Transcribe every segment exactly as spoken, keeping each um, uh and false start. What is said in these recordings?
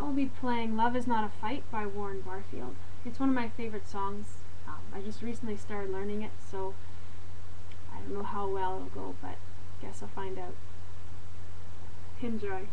I'll be playing Love Is Not a Fight by Warren Barfield. It's one of my favorite songs. Um, I just recently started learning it, so I don't know how well it'll go, but guess I'll find out. Enjoy.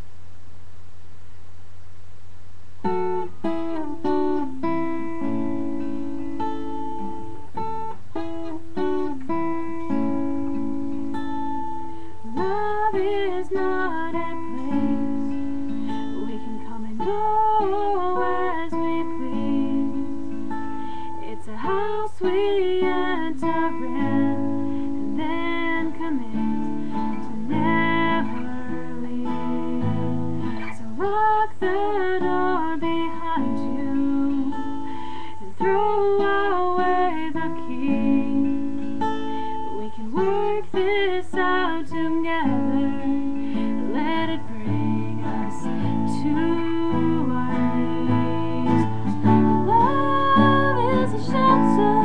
Love is not a place we can come and go as we please. It's a house we enter in and then commit to never leave. So lock the door behind you and throw away the key. We can work this out together. Let it bring us to our knees. Love is a shelter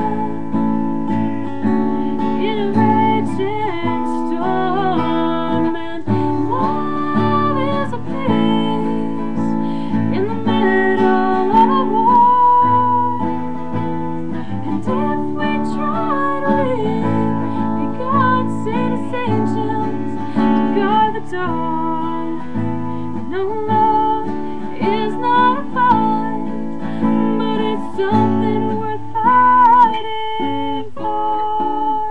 in a raging storm, and love is a peace in the middle of a war. And if we try to leave, God sent His angels to guard the door. No, love is not a fight, but it's something worth fighting for.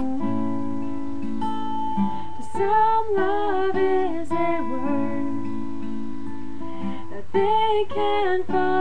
To some, love is a word that they can't find.